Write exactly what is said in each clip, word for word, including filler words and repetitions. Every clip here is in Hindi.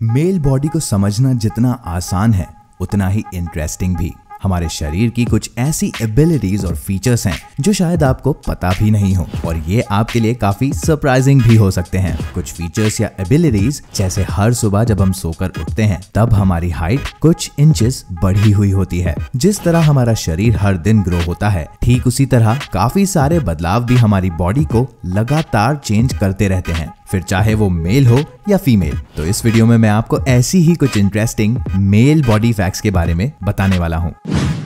मेल बॉडी को समझना जितना आसान है उतना ही इंटरेस्टिंग भी। हमारे शरीर की कुछ ऐसी एबिलिटीज और फीचर्स हैं जो शायद आपको पता भी नहीं हो और ये आपके लिए काफी सरप्राइजिंग भी हो सकते हैं। कुछ फीचर्स या एबिलिटीज जैसे हर सुबह जब हम सोकर उठते हैं तब हमारी हाइट कुछ इंचेस बढ़ी हुई होती है। जिस तरह हमारा शरीर हर दिन ग्रो होता है ठीक उसी तरह काफी सारे बदलाव भी हमारी बॉडी को लगातार चेंज करते रहते हैं, फिर चाहे वो मेल हो या फीमेल। तो इस वीडियो में मैं आपको ऐसी ही कुछ इंटरेस्टिंग मेल बॉडी फैक्ट्स के बारे में बताने वाला हूं।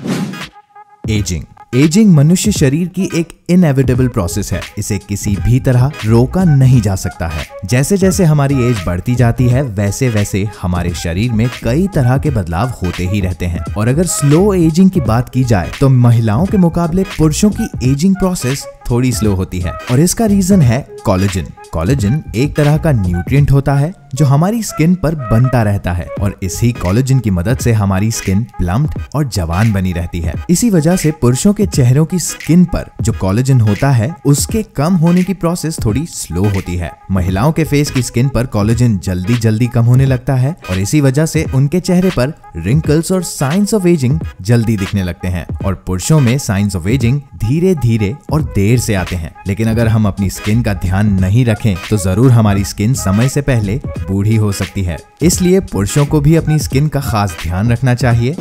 एजिंग एजिंग मनुष्य शरीर की एक इनएविटेबल प्रोसेस है। इसे किसी भी तरह रोका नहीं जा सकता है। जैसे जैसे हमारी एज बढ़ती जाती है वैसे वैसे हमारे शरीर में कई तरह के बदलाव होते ही रहते हैं। और अगर स्लो एजिंग की बात की जाए तो महिलाओं के मुकाबले पुरुषों की एजिंग प्रोसेस थोड़ी स्लो होती है और इसका रीजन है कोलेजन। कोलेजन एक तरह का न्यूट्रिएंट होता है जो हमारी स्किन पर बनता रहता है और इसी कोलेजन की मदद से हमारी स्किन प्लम्प्ड और जवान बनी रहती है। इसी वजह से पुरुषों के चेहरों की स्किन पर जो कोलेजन होता है उसके कम होने की प्रोसेस थोड़ी स्लो होती है। महिलाओं के फेस की स्किन पर कोलेजन जल्दी जल्दी कम होने लगता है और इसी वजह से उनके चेहरे पर रिंकल्स और साइंस ऑफ एजिंग जल्दी दिखने लगते हैं और पुरुषों में साइंस ऑफ एजिंग धीरे धीरे और देर से आते हैं। लेकिन अगर हम अपनी स्किन का ध्यान नहीं रखें तो जरूर हमारी स्किन समय से पहले बूढ़ी हो सकती है। इसलिए पुरुषों को भी अपनी स्किन का खास ध्यान रखना चाहिए।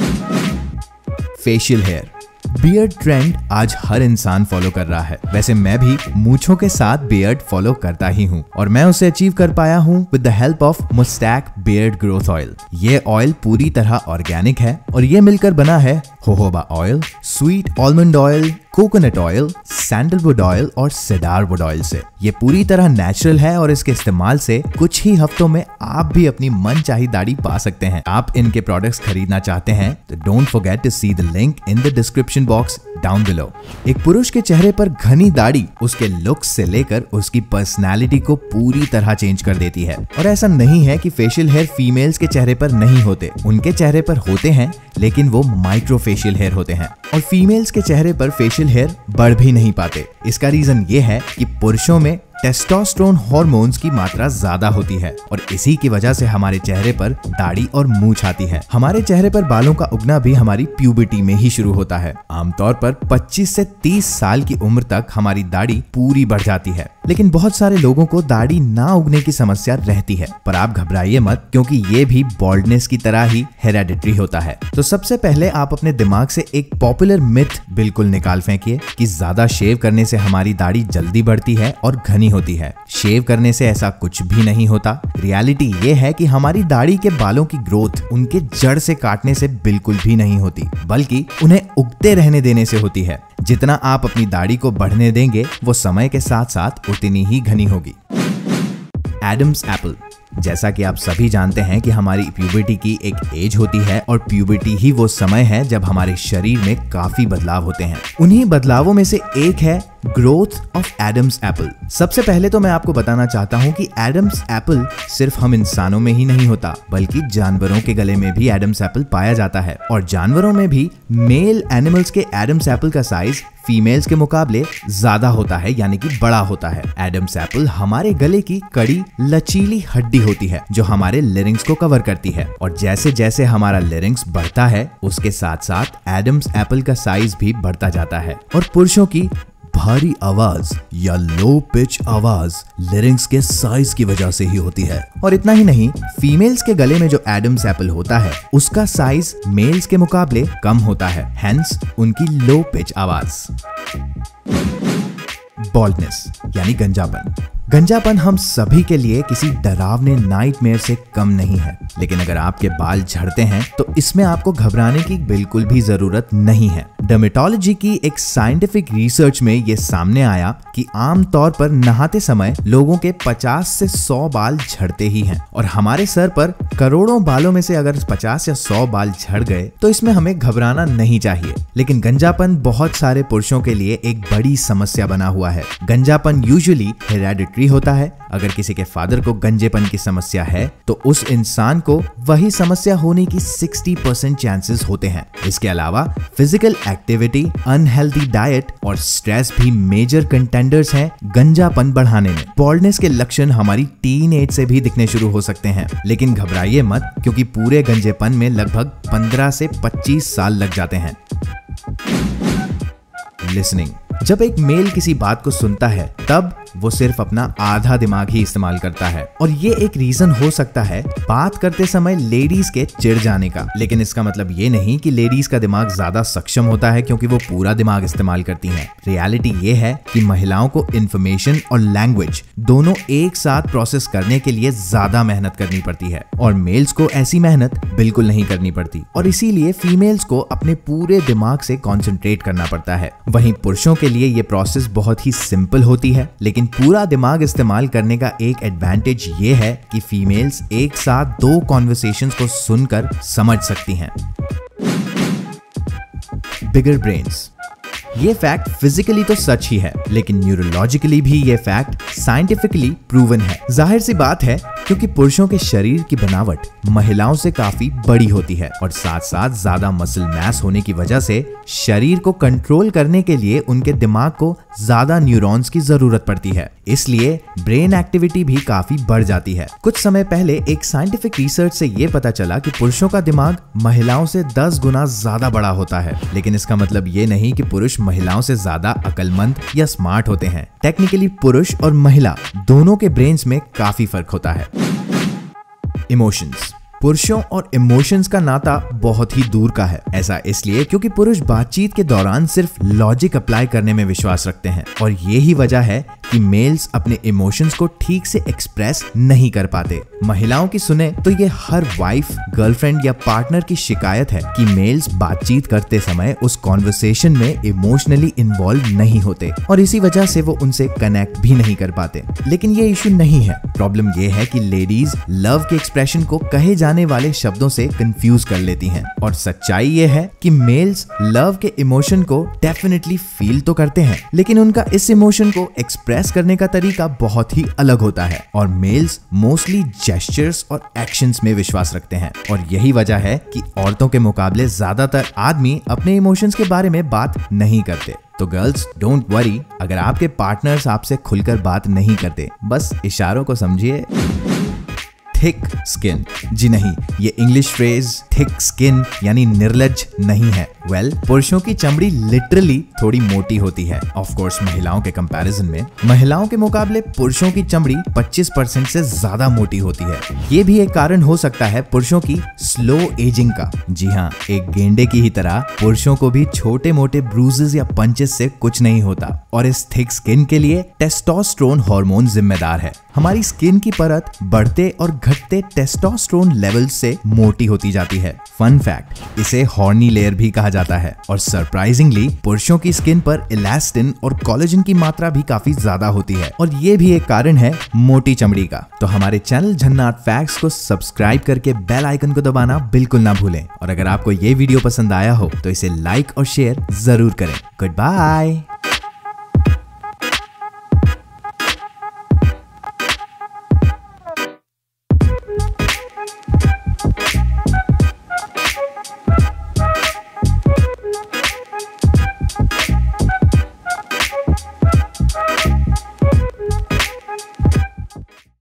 फेशियल हेयर बियर्ड ट्रेंड आज हर इंसान फॉलो कर रहा है। वैसे मैं भी मूंछों के साथ बियर्ड फॉलो करता ही हूँ और मैं उसे अचीव कर पाया हूँ with the help of moustache beard growth oil. ये ऑयल पूरी तरह ऑर्गेनिक है और ये मिलकर बना है jojoba oil, sweet almond oil, coconut oil, sandalwood oil और सेडारवुड ऑयल से। ये पूरी तरह नेचुरल है और इसके इस्तेमाल से कुछ ही हफ्तों में आप भी अपनी मनचाही दाढ़ी पा सकते हैं। आप इनके प्रोडक्ट्स खरीदना चाहते हैं तो don't forget to see the link in the description box down below. एक पुरुष के चेहरे पर घनी दाढ़ी उसके लुक्स से लेकर उसकी पर्सनैलिटी को पूरी तरह चेंज कर देती है। और ऐसा नहीं है कि फेशियल हेयर फीमेल्स के चेहरे पर नहीं होते, उनके चेहरे पर होते हैं लेकिन वो माइक्रो फेशियल हेयर होते हैं और फीमेल्स के चेहरे पर फेशियल हेयर बढ़ भी नहीं पाते। इसका रीजन ये है कि पुरुषों में टेस्टोस्टेरोन हार्मोन्स की मात्रा ज्यादा होती है और इसी की वजह से हमारे चेहरे पर दाढ़ी और मूंछ आती है। हमारे चेहरे पर बालों का उगना भी हमारी प्यूबर्टी में ही शुरू होता है। आमतौर पर पच्चीस से तीस साल की उम्र तक हमारी दाढ़ी पूरी बढ़ जाती है, लेकिन बहुत सारे लोगों को दाढ़ी ना उगने की समस्या रहती है। पर आप घबराइए मत, क्योंकि ये भी बॉल्डनेस की तरह ही हेरेडिटरी होता है। तो सबसे पहले आप अपने दिमाग से एक पॉपुलर मिथ बिल्कुल निकाल फेंकिए कि ज्यादा शेव करने से हमारी दाढ़ी जल्दी बढ़ती है और घनी होती है। शेव करने से ऐसा कुछ भी नहीं होता। रियलिटी ये है कि हमारी दाढ़ी के बालों की ग्रोथ उनके जड़ से काटने से बिल्कुल भी नहीं होती, बल्कि उन्हें उगते रहने देने से होती है। जितना आप अपनी दाढ़ी को बढ़ने देंगे वो समय के साथ साथ उतनी ही घनी होगी। Adam's apple. जैसा कि आप सभी जानते हैं कि हमारी प्यूबर्टी की एक एज होती है और प्यूबर्टी ही वो समय है जब हमारे शरीर में काफी बदलाव होते हैं। उन्हीं बदलावों में से एक है ग्रोथ ऑफ एडम्स एप्पल। सबसे पहले तो मैं आपको बताना चाहता हूं कि एडम्स एप्पल सिर्फ हम इंसानों में ही नहीं होता, बल्कि जानवरों के गले में भी एडम्स एप्पल पाया जाता है और जानवरों में भी मेल एनिमल्स के एडम्स एप्पल का साइज फीमेल्स के मुकाबले ज्यादा होता है, यानी कि बड़ा होता है। एडम्स एप्पल हमारे गले की कड़ी लचीली हड्डी होती है जो हमारे लिरिंग्स को कवर करती है और जैसे जैसे हमारा लिरिंग्स बढ़ता है उसके साथ साथ एडम्स एप्पल का साइज भी बढ़ता जाता है। और पुरुषों की भारी आवाज या लो पिच आवाज लिरिंग्स के साइज की वजह से ही होती है। और इतना ही नहीं, फीमेल्स के गले में जो एडम्स एप्पल होता है उसका साइज मेल्स के मुकाबले कम होता है, हेंस उनकी लो पिच आवाज। बॉल्डनेस यानी गंजापन। गंजापन हम सभी के लिए किसी डरावने नाइटमेयर से कम नहीं है, लेकिन अगर आपके बाल झड़ते हैं तो इसमें आपको घबराने की बिल्कुल भी जरूरत नहीं है। डर्मेटोलॉजी की एक साइंटिफिक रिसर्च में ये सामने आया कि आमतौर पर नहाते समय लोगों के पचास से सौ बाल झड़ते ही हैं और हमारे सर पर करोड़ों बालों में से अगर पचास या सौ बाल झड़ गए तो इसमें हमें घबराना नहीं चाहिए। लेकिन गंजापन बहुत सारे पुरुषों के लिए एक बड़ी समस्या बना हुआ है। गंजापन यूजुअली हेरेडिटरी होता है अगर किसी के फादर को गंजेपन की समस्या है तो उस इंसान को वही समस्या होने की साठ परसेंट चांसेस होते हैं। इसके अलावा फिजिकल एक्टिविटी, अनहेल्दी डाइट और स्ट्रेस भी मेजर कंटेंडर्स हैं गंजापन बढ़ाने में। बॉल्डनेस के लक्षण हमारी टीन एज से भी दिखने शुरू हो सकते हैं, लेकिन घबराइए मत, क्योंकि पूरे गंजेपन में लगभग पंद्रह से पच्चीस साल लग जाते हैं। लिसनिंग। जब एक मेल किसी बात को सुनता है तब वो सिर्फ अपना आधा दिमाग ही इस्तेमाल करता है, और ये एक रीजन हो सकता है बात करते समय लेडीज के चिढ़ जाने का। लेकिन इसका मतलब ये नहीं कि लेडीज का दिमाग ज्यादा सक्षम होता है क्योंकि वो पूरा दिमाग इस्तेमाल करती हैं। रियलिटी ये है कि महिलाओं को इंफॉर्मेशन और लैंग्वेज दोनों एक साथ प्रोसेस करने के लिए ज्यादा मेहनत करनी पड़ती है, और मेल्स को ऐसी मेहनत बिल्कुल नहीं करनी पड़ती, और इसीलिए फीमेल्स को अपने पूरे दिमाग से कॉन्सेंट्रेट करना पड़ता है। वहीं पुरुषों के लिए ये प्रोसेस बहुत ही सिंपल होती है, लेकिन पूरा दिमाग इस्तेमाल करने का एक एडवांटेज ये है कि फीमेल्स एक साथ दो कॉन्वर्सेशंस को सुनकर समझ सकती हैं। Bigger brains. ये फैक्ट फिजिकली तो सच ही है, लेकिन न्यूरोलॉजिकली भी ये फैक्ट साइंटिफिकली प्रूवन है। जाहिर सी बात है, क्योंकि पुरुषों के शरीर की बनावट महिलाओं से काफी बड़ी होती है, और साथ साथ ज्यादा मसल मैस होने की वजह से शरीर को कंट्रोल करने के लिए उनके दिमाग को ज्यादा न्यूरॉन्स की जरूरत पड़ती है। इसलिए ब्रेन एक्टिविटी भी काफी बढ़ जाती है। कुछ समय पहले एक साइंटिफिक रिसर्च से ये पता चला कि पुरुषों का दिमाग महिलाओं से दस गुना ज्यादा बड़ा होता है, लेकिन इसका मतलब ये नहीं कि पुरुष महिलाओं से ज्यादा अक्लमंद या स्मार्ट होते हैं। टेक्निकली पुरुष और महिला दोनों के ब्रेन्स में काफी फर्क होता है। इमोशंस। पुरुषों और इमोशंस का नाता बहुत ही दूर का है। ऐसा इसलिए क्योंकि पुरुष बातचीत के दौरान सिर्फ लॉजिक अप्लाई करने में विश्वास रखते हैं, और यही वजह है कि मेल्स अपने इमोशंस को ठीक से एक्सप्रेस नहीं कर पाते। महिलाओं की सुने तो ये हर वाइफ, गर्लफ्रेंड या पार्टनर की शिकायत है कि मेल्स बातचीत करते समय उस कॉन्वर्सेशन में इमोशनली इन्वॉल्व नहीं होते, और इसी वजह से वो उनसे कनेक्ट भी नहीं कर पाते। लेकिन ये इशू नहीं है। प्रॉब्लम ये है कि लेडीज लव के एक्सप्रेशन को कहे जाने वाले शब्दों से कंफ्यूज कर लेती हैं, और सच्चाई ये है कि मेल्स लव के इमोशन को डेफिनेटली फील तो करते हैं, लेकिन उनका इस इमोशन को एक्सप्रेस करने का तरीका बहुत ही अलग होता है, और मेल्स मोस्टली जेस्चर्स और एक्शंस में विश्वास रखते हैं। और यही वजह है कि औरतों के मुकाबले ज्यादातर आदमी अपने इमोशंस के बारे में बात नहीं करते। तो गर्ल्स, डोंट वरी अगर आपके पार्टनर्स आपसे खुलकर बात नहीं करते, बस इशारों को समझिए। Thick skin. जी नहीं, ये इंग्लिश फ्रेज थिक स्किन यानी निर्लज नहीं है। वेल well, पुरुषों की चमड़ी लिटरली थोड़ी मोटी होती है, ऑफ कोर्स महिलाओं के कंपैरिजन में। महिलाओं के मुकाबले पुरुषों की चमड़ी पच्चीस परसेंट से ज्यादा मोटी होती है। ये भी एक कारण हो सकता है पुरुषों की स्लो एजिंग का। जी हाँ, एक गेंडे की ही तरह पुरुषों को भी छोटे मोटे ब्रूजेस या पंचेस से कुछ नहीं होता, और इस थिक स्किन के लिए टेस्टोस्टेरोन हार्मोन जिम्मेदार है। हमारी स्किन की परत बढ़ते और घटते टेस्टोस्टेरोन लेवल्स से मोटी होती जाती है। फन फैक्ट, इसे हॉर्नी लेयर भी कहा जाता है, और सरप्राइजिंगली पुरुषों की स्किन पर इलास्टिन और कोलेजन की मात्रा भी काफी ज्यादा होती है, और ये भी एक कारण है मोटी चमड़ी का। तो हमारे चैनल झन्नाट फैक्ट्स को सब्सक्राइब करके बेल आइकन को दबाना बिल्कुल ना भूलें, और अगर आपको ये वीडियो पसंद आया हो तो इसे लाइक और शेयर जरूर करें। Good bye.